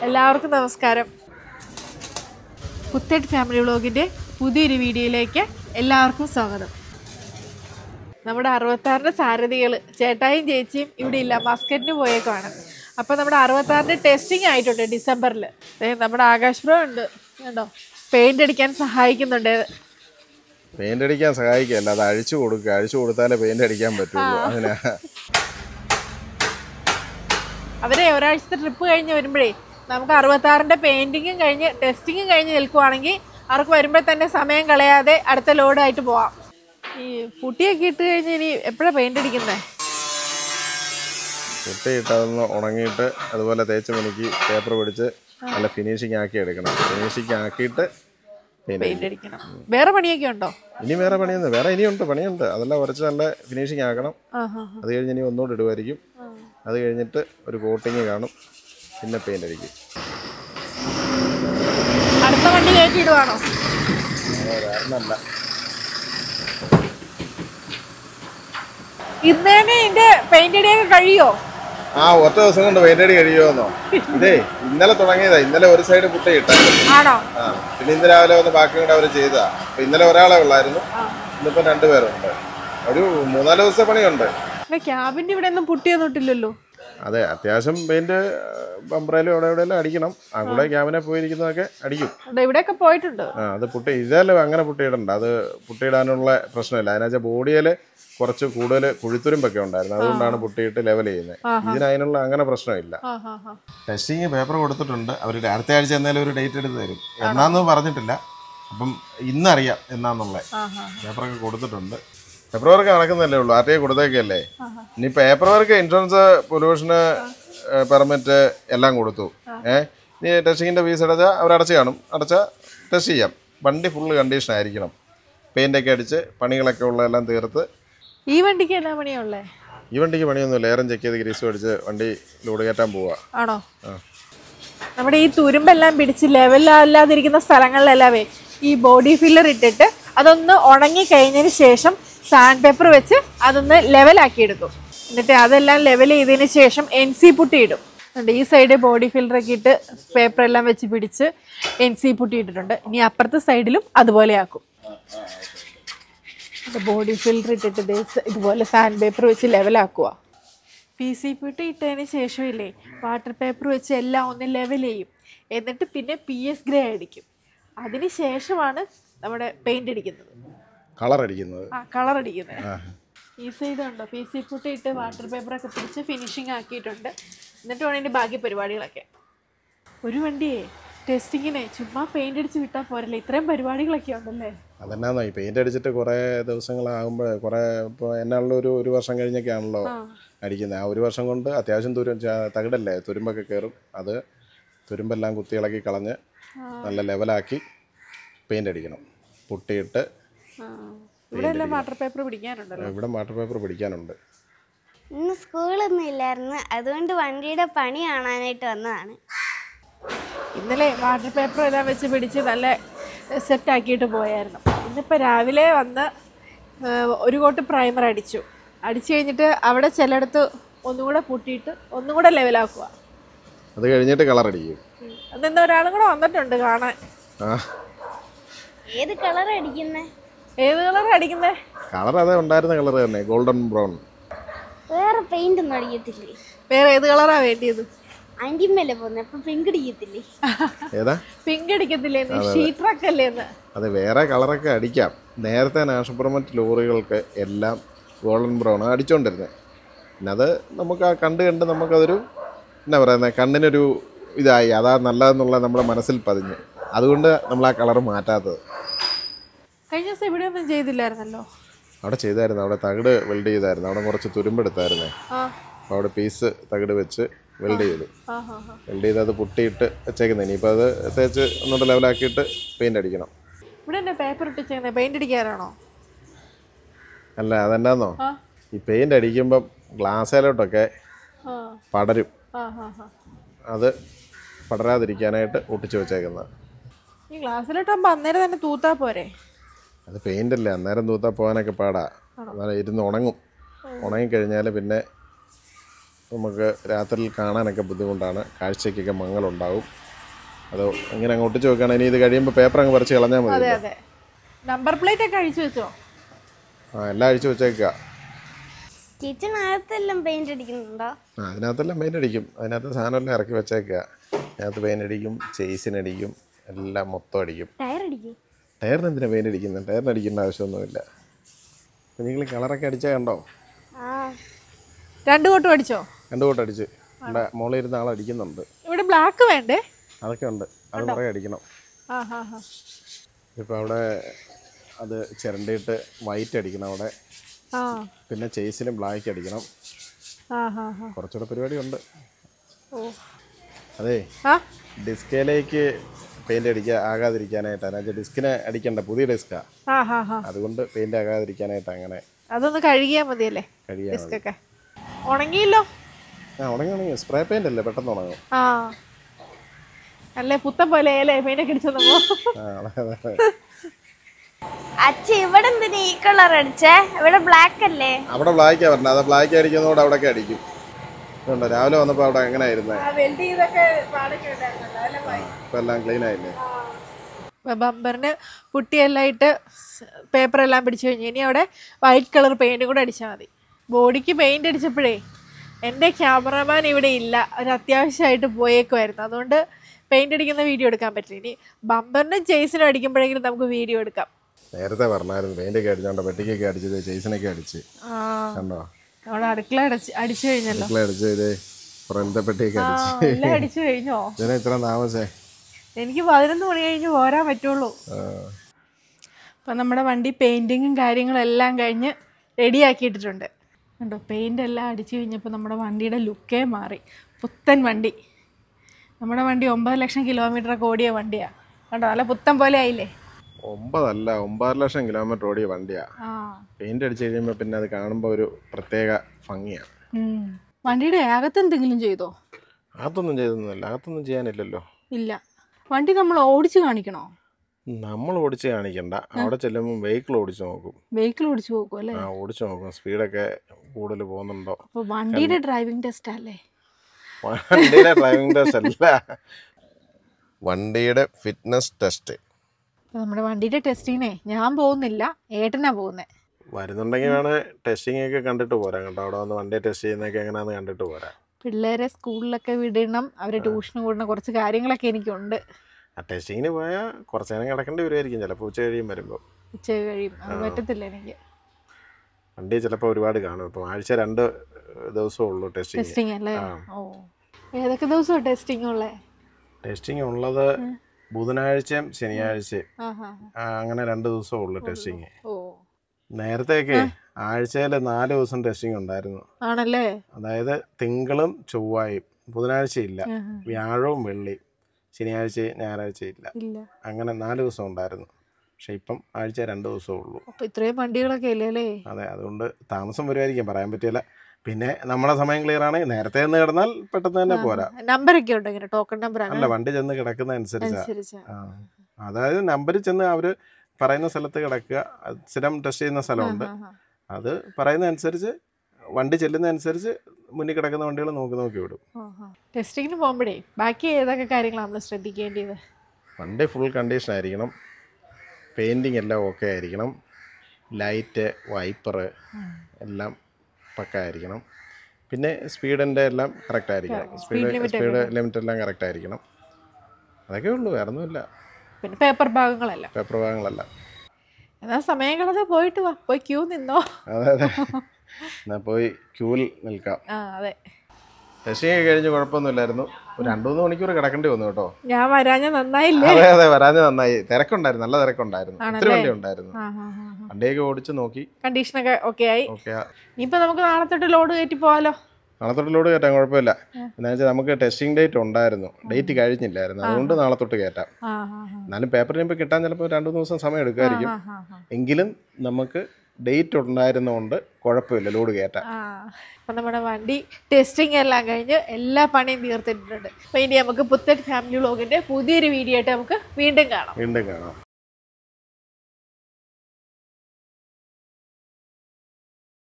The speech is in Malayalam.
എല്ലാവർക്കും നമസ്കാരം. പുത്തേട്ട് ഫാമിലി വ്ളോഗിൻ്റെ പുതിയൊരു വീഡിയോയിലേക്ക് എല്ലാവർക്കും സ്വാഗതം. നമ്മുടെ 66ൻ്റെ സാരഥികൾ ചേട്ടായും ചേച്ചിയും ഇവിടെ ഇല്ല, മസ്കറ്റിന് പോയേക്കാണ്. അപ്പോൾ നമ്മുടെ 66ൻ്റെ ടെസ്റ്റിംഗ് ആയിട്ടുണ്ട് ഡിസംബറിൽ. നമ്മുടെ ആകാശ് ബ്രോ ഉണ്ട്, കണ്ടോ, പെയിൻ്റ് അടിക്കാൻ സഹായിക്കുന്നുണ്ട്. പെയിൻ്റ് അടിക്കാൻ സഹായിക്കല്ല, അത് അഴിച്ചു കൊടുക്കുക. അഴിച്ചു കൊടുത്താലേ പെയിൻ്റ് അടിക്കാൻ പറ്റുള്ളൂ. അങ്ങനെ അവരെ ഒരാഴ്ചത്തെ ട്രിപ്പ് കഴിഞ്ഞ് വരുമ്പോഴേ നമുക്ക് 66ൻ്റെ പെയിൻറ്റിങ്ങും കഴിഞ്ഞ് ടെസ്റ്റിങ്ങും കഴിഞ്ഞ് നിൽക്കുവാണെങ്കിൽ അവർക്ക് വരുമ്പോൾ തന്നെ സമയം കളയാതെ അടുത്ത ലോഡായിട്ട് പോവാം. ഈ പുട്ടിയൊക്കെ ഇട്ട് കഴിഞ്ഞ് ഇനി എപ്പോഴാണ് പെയിൻ്റ് അടിക്കുന്നത്? പുട്ടി ഇട്ടതൊന്ന് ഉണങ്ങിയിട്ട് അതുപോലെ തേച്ച് മിനുക്കി പേപ്പർ പിടിച്ച് നല്ല ഫിനിഷിങ് ആക്കി എടുക്കണം. ഫിനിഷിങ് ആക്കിയിട്ട് പെയിൻ്റ് അടിക്കണം. വേറെ പണിയൊക്കെ ഉണ്ടോ? ഇനി വേറെ പണിയൊന്നും, വേറെ ഇനിയുണ്ട് പണിയുണ്ട്. അതെല്ലാം കുറച്ച് നല്ല ഫിനിഷിങ് ആക്കണം. അത് കഴിഞ്ഞ് ഇനി ഒന്നുകൂടി ഇടുമായിരിക്കും. അത് കഴിഞ്ഞിട്ട് ഒരു കോട്ടിങ് കാണും, പിന്നെ പെയിൻ്റ് അടിക്കും. അടുത്ത വണ്ടി കയറ്റിയിടുവാണോ? വേറൊന്നല്ല, ഇന്നേനെ ഇതിന്റെ പെയിന്റ് അടിയൊക്കെ കഴിയോ? ഒറ്റ ദിവസം കൊണ്ട് പെയിൻ്റ് അടി കഴിയുമെന്നോ? ഇതേ ഇന്നലെ തുടങ്ങിയതാ. ഇന്നലെ ഒരു സൈഡ് പുട്ടി ഇട്ടായിരുന്നു. ആണോ? പിന്നെ ഇന്ന് രാവിലെ വന്ന് ബാക്കി കൂടെ അവർ ചെയ്തതാ. അപ്പൊ ഇന്നലെ ഒരാളെ ഉള്ളായിരുന്നു, ഇന്നിപ്പോ 2 പേരുണ്ട്. ഒരു 3-4 ദിവസത്തെ പണിയുണ്ട്. ക്യാബിന്റെ ഇവിടെ ഒന്നും പുട്ടിയൊന്നും ഇട്ടില്ലല്ലോ. അതെ, അത്യാവശ്യം പെയിന്റ് ബംബ്രയിലും അവിടെ എവിടെയെല്ലാം അടിക്കണം. ആ കൂടെ ക്യാബിനെ പോയിരിക്കുന്നതൊക്കെ അടിക്കും. ഇവിടെയൊക്കെ പോയിട്ടുണ്ട്. അത് പുട്ടി ഇതല്ലോ, അങ്ങനെ പുട്ടിയിടണ്ട. അത് പുട്ടിയിടാനുള്ള പ്രശ്നമില്ല. അതിനാച്ച ബോഡിയിൽ കുറച്ച് കൂടുതൽ കുഴിത്തുരുമ്പൊക്കെ ഉണ്ടായിരുന്നു, അതുകൊണ്ടാണ് പുട്ടിയിട്ട് ലെവൽ ചെയ്യുന്നത്. ഇതിനതിനുള്ള അങ്ങനെ പ്രശ്നമില്ല. ടെസ്റ്റിങ് പേപ്പർ കൊടുത്തിട്ടുണ്ട്. അവർ അടുത്ത ആഴ്ച എന്നാലും ഒരു ഡേറ്റ് എടുത്ത് തരും. എന്നാന്ന് പറഞ്ഞിട്ടില്ല. അപ്പം ഇന്നറിയാം എന്നാന്നുള്ളത്. പേപ്പറൊക്കെ കൊടുത്തിട്ടുണ്ട്. പേപ്പർ വർക്ക് നടക്കുന്നല്ലേ ഉള്ളൂ, ആർട്ടിഐ കൊടുത്തേക്കല്ലേ. ഇനി പേപ്പർ വർക്ക്, ഇൻഷുറൻസ്, പൊല്യൂഷന് പെർമിറ്റ് എല്ലാം കൊടുത്തു. ഇനി ടെസ്റ്റിങ്ങിൻ്റെ ഫീസ് അടച്ചാൽ അവരടച്ച് കാണും. അടച്ചാൽ ടെസ്റ്റ് ചെയ്യാം. വണ്ടി ഫുള്ള് കണ്ടീഷൻ ആയിരിക്കണം. പെയിൻ്റൊക്കെ അടിച്ച് പണികളൊക്കെ ഉള്ളതെല്ലാം തീർത്ത്. ഈ വണ്ടിക്ക് എന്നാ പണിയുള്ളേ? ഈ വണ്ടിക്ക് പണിയൊന്നുമില്ല. എയറും ചെക്ക് ചെയ്ത് ഗ്രീസ് അടിച്ച് വണ്ടി ലോഡ് കയറ്റാൻ പോവാ. ആണോ? നമ്മുടെ ഈ തുരുമ്പെല്ലാം പിടിച്ച് ലെവലല്ലാതിരിക്കുന്ന സ്ഥലങ്ങളിലെല്ലാവേ ഈ ബോഡി ഫില്ലർ ഇട്ടിട്ട് അതൊന്ന് ഉണങ്ങി കഴിഞ്ഞതിന് ശേഷം സാൻഡ് പേപ്പർ വെച്ച് അതൊന്ന് ലെവലാക്കി എടുക്കും. എന്നിട്ട് അതെല്ലാം ലെവൽ ചെയ്തതിന് ശേഷം NC പുട്ടി ഇടും. ഈ സൈഡ് ബോഡി ഫില്ലറൊക്കെ ഇട്ട് പേപ്പറെല്ലാം വെച്ച് പിടിച്ച് NC പുട്ടി ഇട്ടിട്ടുണ്ട്. ഇനി അപ്പുറത്തെ സൈഡിലും അതുപോലെ ആക്കും. ബോഡി ഫില്ലർ ഇട്ടിട്ട് ഇതുപോലെ സാൻഡ് പേപ്പർ വെച്ച് ലെവലാക്കുക. PC പുട്ടി ഇട്ടതിന് ശേഷം ഇല്ലേ, വാട്ടർ പേപ്പർ വെച്ച് എല്ലാം ഒന്ന് ലെവൽ ചെയ്യും. എന്നിട്ട് പിന്നെ PS ഗ്രേ അടിക്കും. അതിന് ശേഷമാണ് നമ്മുടെ പെയിന്റ് അടിക്കുന്നത്, കളർ അടിക്കുന്നത്. ഈ സൈഡ് ഉണ്ടോ, PC പുട്ടി ഇട്ട് വാട്ടർ പേപ്പറൊക്കെ പിടിച്ച് ഫിനിഷിങ് ആക്കിയിട്ടുണ്ട്. എന്നിട്ട് വേണം ഇതിൻ്റെ ബാക്കി പരിപാടികളൊക്കെ. ഒരു വണ്ടിയെ ടെസ്റ്റിങ്ങിനെ ചുമ്മാ പെയിന്റ് അടിച്ച് വിട്ടാൽ പോരല്ലേ, ഇത്രയും പരിപാടികളൊക്കെ ഉണ്ടല്ലേ. അതെന്നാന്നോ, ഈ പെയിന്റ് അടിച്ചിട്ട് കുറേ ദിവസങ്ങളാകുമ്പോൾ കുറേ, ഇപ്പോൾ എന്നാണല്ലോ ഒരു വർഷം കഴിഞ്ഞൊക്കെ ആണല്ലോ അടിക്കുന്നത്. ആ ഒരു വർഷം കൊണ്ട് അത്യാവശ്യം തകിടല്ലേ, തുരുമ്പൊക്കെ കയറും. അത് തുരുമ്പെല്ലാം കുത്തിയിളക്കി കളഞ്ഞ് നല്ല ലെവലാക്കി പെയിന്റ് അടിക്കണം. പുട്ടിയിട്ട് ഇവിടെ വാട്ടർ പേപ്പർ പിടിക്കാനുണ്ടല്ലോ. ഇവിടെ വാട്ടർ പേപ്പർ പിടിക്കാനുണ്ട്. ഇന്ന് സ്കൂളൊന്നും ഇല്ലായിരുന്നു, അതുകൊണ്ട് വണ്ടിയുടെ പണി കാണാനായിട്ട് വന്നതാണ്. ഇന്നലെ വാട്ടർ പേപ്പർ എല്ലാം വെച്ച് പിടിച്ച് നല്ല സെറ്റാക്കിയിട്ട് പോയായിരുന്നു. ഇന്നിപ്പോൾ രാവിലെ വന്ന് ഒരു കോട്ട് പ്രൈമർ അടിച്ചു കഴിഞ്ഞിട്ട് അവിടെ ചിലയിടത്ത് ഒന്നുകൂടെ പുട്ടിയിട്ട് ഒന്നുകൂടെ ലെവലാക്കുക. അത് കഴിഞ്ഞിട്ട് കളർ അടിക്കും. അതെന്താ, ഒരാളും കൂടെ വന്നിട്ടുണ്ട് കാണാൻ. ഏത് കളർ അടിക്കുന്നേ? ഏത് കളർ അടിക്കുന്നേ? കളർ അതേ ഉണ്ടായിരുന്ന കളർ തന്നെ, ഗോൾഡൻ ബ്രൗൺ. വേറെ പെയിന്റ് ഒന്നും അടിക്കത്തില്ലേ? വേറെ ഏത് കളറാ വേണ്ടിയത്? അഞ്ചിമല്ലേ പോകുന്നത്, അപ്പൊ പിങ്ക് അടിക്കത്തില്ലേ? ഏതാ പിങ്ക് അടിക്കത്തില്ലേന്ന്? ഷീട്രക്ക് അല്ലേന്ന്? അതെ, വേറെ കളറൊക്കെ അടിക്കാം. നേരത്തെ നാഷണൽ പെർമിറ്റ് ലോറികൾക്ക് എല്ലാം ഗോൾഡൻ ബ്രൗൺ അടിച്ചുകൊണ്ടിരുന്നത്. പിന്നെ അത് നമുക്ക് ആ കണ്ട് നമുക്കതൊരു എന്നാ പറയുന്നത്, കണ്ണിനൊരു ഇതായി, അതാ നല്ലതെന്നുള്ള നമ്മുടെ മനസ്സിൽ പതിഞ്ഞ്. അതുകൊണ്ട് നമ്മൾ ആ കളർ മാറ്റാത്തത്. കഴിഞ്ഞ ദിവസം ഇവിടെ ഒന്നും ചെയ്തില്ലായിരുന്നല്ലോ. അവിടെ ചെയ്തായിരുന്നു, അവിടെ തകിട് വെൽഡ് ചെയ്തായിരുന്നു. അവിടെ കുറച്ച് തുരുമ്പെടുത്തായിരുന്നേ. അപ്പോൾ അവിടെ പീസ് തകിട് വെച്ച് വെൽഡ് ചെയ്തു. വെൽഡ് ചെയ്ത് അത് പുട്ടിയിട്ട് വെച്ചേക്കുന്നത്. ഇനിയിപ്പോൾ അത് തേച്ച് ഒന്നുകൂടെ ലെവലാക്കിയിട്ട് പെയിൻ്റ് അടിക്കണം. ഇവിടെ തന്നെ പേപ്പർ ഇട്ട് പെയിന്റ് അടിക്കാനാണോ? അല്ല, അതെന്നാന്നോ, ഈ പെയിൻ്റ് അടിക്കുമ്പം ഗ്ലാസ്സിലോട്ടൊക്കെ പടരും. അത് പടരാതിരിക്കാനായിട്ട് ഒട്ടിച്ച് വെച്ചേക്കുന്നത്. ഈ ഗ്ലാസ്സിലിട്ടാകുമ്പോൾ അന്നേരം തന്നെ തൂത്താ പോരെ? അത് പെയിൻ്റ് അല്ലേ, അന്നേരം തൂത്താൽ പോകാനൊക്കെ പാടാ. എന്നാലും ഇരുന്ന് ഉണങ്ങും. ഉണങ്ങിക്കഴിഞ്ഞാൽ പിന്നെ നമുക്ക് രാത്രിയിൽ കാണാനൊക്കെ ബുദ്ധിമുട്ടാണ്, കാഴ്ചയ്ക്കൊക്കെ മങ്ങലുണ്ടാവും. അതോ ഇങ്ങനെ അങ്ങ് ഒട്ടിച്ച് വെക്കുകയാണെങ്കിൽ ഇത് കഴിയുമ്പോൾ പേപ്പർ അങ്ങ് പറിച്ച് കളഞ്ഞാൽ മതി. അതെ അതെ. നമ്പർ പ്ലേറ്റ് ഒക്കെ അഴിച്ചു വെച്ചോ? എല്ലാം അഴിച്ചു വെച്ചേക്കുക. കിച്ചണകത്തെല്ലാം പെയിന്റ് അടിക്കുന്നുണ്ടോ? അതിനകത്തെല്ലാം പെയിൻ്റ് അടിക്കും. അതിനകത്ത് സാധനമെല്ലാം ഇറക്കി വെച്ചേക്കുക. അതിനകത്ത് പെയിൻ്റ് അടിക്കും, ചേസിനടിക്കും, എല്ലാം മൊത്തം അടിക്കും. ടയറിന് എന്തിനാണ് പെയിൻ്റ് അടിക്കുന്നത്? ടയറിന് അടിക്കേണ്ട ആവശ്യമൊന്നുമില്ല. നിങ്ങൾ കളറൊക്കെ അടിച്ചാൽ കണ്ടോ? 2 കോട്ടും അടിച്ചോ? 2 കോട്ട് അടിച്ച്. ഇവിടെ മോളിൽ ഇരുന്ന ആൾ അടിക്കുന്നുണ്ട്. ഇവിടെ ബ്ലാക്ക് വേണ്ടേ? അതൊക്കെ ഉണ്ട്, അത് കുറേ അടിക്കണം. ഇപ്പോൾ അവിടെ അത് ചിരണ്ടിയിട്ട് വൈറ്റ് അടിക്കണം അവിടെ. പിന്നെ ചേസിന് ബ്ലാക്ക് അടിക്കണം. കുറച്ചുകൂടെ പരിപാടിയുണ്ട്. അതെ, ഡിസ്കിലേക്ക് പെയിന്റ് ആകാതിരിക്കാനായിട്ടാണ്. ഡിസ്കിനെ അടിക്കണ്ട, പുതിയ ഡിസ്കാ, അതുകൊണ്ട് പെയിന്റ് ആകാതിരിക്കാനായിട്ട് അങ്ങനെ. അതൊന്ന് കഴുകിയാ മതിയല്ലേ? ഉണങ്ങിയല്ലോ. ഉണങ്ങി. സ്പ്രേ പെയിന്റ് അല്ലേ, പെട്ടെന്ന് ഉണങ്ങും. അല്ലേ പുത്തൻ പോലെ പെയിന്റ് ഒക്കെ അടിച്ചോ? അച്ഛ ഇവിടെ എന്തിനാ ഈ കളർ അടിച്ചേ? ഇവിടെ ബ്ലാക്ക് അല്ലേ? അവിടെ ബ്ലാക്കാ പറഞ്ഞത്. അത് ബ്ലാക്ക് അടിക്കുന്നതോടെ അവിടെയൊക്കെ അടിക്കും. ഇതുണ്ടോ, രാവിലെ വന്നപ്പോൾ അവിടെ എങ്ങനെ ആയിരുന്നേ? ഇപ്പം എല്ലാം ക്ലീൻ ആയില്ലേ? ബമ്പറിന് പുട്ടിയെല്ലാം ഇട്ട് പേപ്പറെല്ലാം പിടിച്ചു കഴിഞ്ഞു. ഇനി അവിടെ വൈറ്റ് കളർ പെയിന്റ് കൂടെ അടിച്ചാൽ മതി. ബോഡിക്ക് പെയിന്റ് അടിച്ചപ്പോഴേ എൻ്റെ ക്യാമറമാൻ ഇവിടെ ഇല്ല, ഒരു അത്യാവശ്യമായിട്ട് പോയേക്കുമായിരുന്നു. അതുകൊണ്ട് പെയിന്റ് അടിക്കുന്ന വീഡിയോ എടുക്കാൻ പറ്റില്ല. ഇനി ബമ്പറിനും ചേസിനും അടിക്കുമ്പോഴെങ്കിലും നമുക്ക് വീഡിയോ എടുക്കാം. നേരത്തെ പറഞ്ഞായിരുന്നു പെയിന്റൊക്കെ അടിച്ചോണ്ട് പെട്ടിക്കൊക്കെ അടിച്ചത്, ചേസിനൊക്കെ അടിച്ച് കണ്ടോ? അവിടെ അടുക്കള അടിച്ചു കഴിഞ്ഞല്ലോ. പെട്ടിയൊക്കെ അടിച്ചു കഴിഞ്ഞോ? ഇതിനെ ഇത്ര താമസേ? എനിക്ക് 11 മണി കഴിഞ്ഞ് പോരാൻ പറ്റുള്ളൂ. അപ്പം നമ്മുടെ വണ്ടി പെയിന്റിങ്ങും കാര്യങ്ങളെല്ലാം കഴിഞ്ഞ് റെഡിയാക്കിയിട്ടിട്ടുണ്ട്. കണ്ടോ, പെയിന്റ് എല്ലാം അടിച്ചു കഴിഞ്ഞപ്പോൾ നമ്മുടെ വണ്ടിയുടെ ലുക്കേ മാറി. പുത്തൻ വണ്ടി. നമ്മുടെ വണ്ടി 9 ലക്ഷം കിലോമീറ്ററൊക്കെ ഓടിയ വണ്ടിയാണ്. കണ്ടോ, നല്ല പുത്തൻ പോലെ ആയില്ലേ? 9 അല്ല, 9 ലക്ഷം കിലോമീറ്റർ ഓടിയ വണ്ടിയാ. പെയിന്റ് അടിച്ചു കഴിയുമ്പോൾ പിന്നെ അത് കാണുമ്പോൾ ഒരു പ്രത്യേക ഭംഗിയാണ്. വണ്ടിയുടെ അകത്ത് എന്തെങ്കിലും ചെയ്തോ? അകത്തൊന്നും ചെയ്തൊന്നുമില്ല. അകത്തൊന്നും ചെയ്യാനില്ലല്ലോ. ഇല്ല. വണ്ടി നമ്മൾ ഓടിച്ചു കാണിക്കണോ? നമ്മൾ ഓടിച്ച് കാണിക്കണ്ട. അവിടെ ചെല്ലുമ്പോൾ വെഹിക്കിൾ ഓടിച്ച് നോക്കും. വെഹിക്കിൾ ഓടിച്ചു നോക്കും അല്ലേ? ഓടിച്ചു നോക്കും, സ്പീഡൊക്കെ കൂടുതൽ പോകുന്നുണ്ടോ. അപ്പോൾ വണ്ടിയുടെ ഡ്രൈവിംഗ് ടെസ്റ്റ് അല്ലേ? വണ്ടിയുടെ ഡ്രൈവിംഗ് ടെസ്റ്റ് അല്ല, വണ്ടിയുടെ ഫിറ്റ്നസ് ടെസ്റ്റ്. നമ്മുടെ വണ്ടിയുടെ ടെസ്റ്റിങ്ങിനെ ഞാൻ പോകുന്നില്ല, ഏട്ടനാ പോകുന്നത്. വരുന്നുണ്ടെങ്കിൽ വേണേൽ ടെസ്റ്റിംഗ് ഒക്കെ കണ്ടിട്ട് പോരാ കേട്ടോ. അവിടെ വന്ന് വണ്ടി ടെസ്റ്റ് ചെയ്യുന്നതൊക്കെ എങ്ങനെയാണെന്ന് കണ്ടിട്ട് പോരാ. പിള്ളേരെ സ്കൂളിലൊക്കെ വിടണം, അവരെ ട്യൂഷന് വിടണം, കുറച്ച് കാര്യങ്ങളൊക്കെ എനിക്കുണ്ട്. ആ ടെസ്റ്റിങ്ങിന് പോയാൽ കുറച്ച് നേരം കിടക്കേണ്ടി വരുമായിരിക്കും ചിലപ്പോൾ. ഉച്ച കഴിയും വരുമ്പോൾ. ഉച്ച കഴിയും, അത് പറ്റത്തില്ല എനിക്ക്. വണ്ടി ചിലപ്പോൾ ഒരുപാട് കാണും. ഇപ്പോൾ ആഴ്ച 2 ദിവസമേ ഉള്ളൂ ടെസ്റ്റിംഗ് അല്ലേ? ഓ, ഏതൊക്കെ ദിവസമാണ് ടെസ്റ്റിംഗ് ഉള്ളത്? ടെസ്റ്റിംഗ് ഉള്ളത് ബുധനാഴ്ചയും ശനിയാഴ്ചയും, അങ്ങനെ 2 ദിവസമേ ഉള്ളൂ ടെസ്റ്റിങ്. നേരത്തെയൊക്കെ ആഴ്ചയിൽ 4 ദിവസം ടെസ്റ്റിംഗ് ഉണ്ടായിരുന്നു. ആണല്ലേ? അതായത് തിങ്കളും ചൊവ്വായും, ബുധനാഴ്ച ഇല്ല, വ്യാഴവും വെള്ളിയും, ശനിയാഴ്ച ഞായറാഴ്ച ഇല്ല, അങ്ങനെ 4 ദിവസം ഉണ്ടായിരുന്നു. പക്ഷെ ഇപ്പം ആഴ്ച 2 ദിവസമേ ഉള്ളൂ. ഇത്രയും വണ്ടികളൊക്കെ ഇല്ലേ? അതെ, അതുകൊണ്ട് താമസം വരുമായിരിക്കും, പറയാൻ പറ്റില്ല. പിന്നെ നമ്മുടെ സമയം ക്ലിയർ ആണെങ്കിൽ നേരത്തെ നിന്ന് കിടന്നാൽ പെട്ടെന്ന് തന്നെ പോരാ. നമ്പറൊക്കെ ഉണ്ട്, ഇങ്ങനെ ടോക്കൺ നമ്പർ അല്ല, വണ്ടി ചെന്ന് കിടക്കുന്ന അനുസരിച്ച്. അതായത് നമ്പറിൽ ചെന്ന് അവര് പറയുന്ന സ്ഥലത്ത് കിടക്കുക. സ്ഥിരം ടെസ്റ്റ് ചെയ്യുന്ന സ്ഥലമുണ്ട്, അത് പറയുന്ന അനുസരിച്ച് വണ്ടി ചെല്ലുന്ന അനുസരിച്ച് മുന്നിൽ കിടക്കുന്ന വണ്ടികൾ നോക്കി വിടും. ടെസ്റ്റിങ്ങിന് പോകുമ്പോഴേ ബാക്കി ഏതൊക്കെ കാര്യങ്ങളാണ് നമ്മൾ ശ്രദ്ധിക്കേണ്ടത്? വണ്ടി ഫുൾ കണ്ടീഷൻ ആയിരിക്കണം, പെയിൻറ്റിങ് എല്ലാം ഓക്കെ ആയിരിക്കണം, ലൈറ്റ് വൈപ്പർ എല്ലാം പക്ക ആയിരിക്കണം, പിന്നെ സ്പീഡിൻ്റെ എല്ലാം കറക്റ്റ് ആയിരിക്കണം, സ്പീഡ് ലിമിറ്റ് എല്ലാം കറക്റ്റ് ആയിരിക്കണം. അതൊക്കെ ഉള്ളൂ, വേറെ ഒന്നുമില്ല. പിന്നെ പേപ്പർ ഭാഗങ്ങളല്ല. എന്നാ സമയം കളഞ്ഞ പോയിട്ട് വാ, പോയി ക്യൂ നിന്നോ. അതെ, എന്നാ പോയി ക്യൂവിൽ നിൽക്കാം. അതെ, ടെസ്റ്റിംഗ് കഴിഞ്ഞ് കുഴപ്പമൊന്നുമില്ലായിരുന്നു. ഒരു 2-3 മണിക്കൂർ കിടക്കേണ്ടി വന്നു കേട്ടോ. ഞാൻ വരാഞ്ഞ നന്നായില്ലേ? അതെ, വരാഞ്ഞ നന്നായി. തിരക്കുണ്ടായിരുന്നു, നല്ല തിരക്കുണ്ടായിരുന്നു, ഒത്തിരി വണ്ടി ഉണ്ടായിരുന്നു. വണ്ടിയൊക്കെ ഓടിച്ച് നോക്കി, കണ്ടീഷനൊക്കെ ഓക്കെ ആയി. ഇനിയിപ്പോ നമുക്ക് നാളെ തൊട്ട് ലോഡ് കയറ്റി പോവാലോ. നാളെ തൊട്ട് ലോഡ് കയറ്റാം, കുഴപ്പമില്ല. എന്താ വെച്ചാൽ നമുക്ക് ടെസ്റ്റിംഗ് ഡേറ്റ് ഉണ്ടായിരുന്നു, ഡേറ്റ് കഴിഞ്ഞില്ലായിരുന്നു, അതുകൊണ്ട് നാളെ തൊട്ട് കയറ്റാം. എന്നാലും പേപ്പർ ഇനിയിപ്പോൾ കിട്ടാൻ ചിലപ്പോൾ 2-3 ദിവസം സമയം എടുക്കുമായിരിക്കും. എങ്കിലും നമുക്ക് ഡേറ്റ് ഉണ്ടായിരുന്നതുകൊണ്ട് കുഴപ്പമില്ല, ലോഡ് കയറ്റാം. അപ്പം നമ്മുടെ വണ്ടി ടെസ്റ്റിംഗ് എല്ലാം കഴിഞ്ഞ് എല്ലാ പണിയും തീർത്തിട്ടുണ്ട്. അപ്പം ഇനി നമുക്ക് പുത്തൻ ഫാമിലി വ്ലോഗിൻ്റെ പുതിയൊരു വീഡിയോ ആയിട്ട് നമുക്ക് വീണ്ടും കാണാം.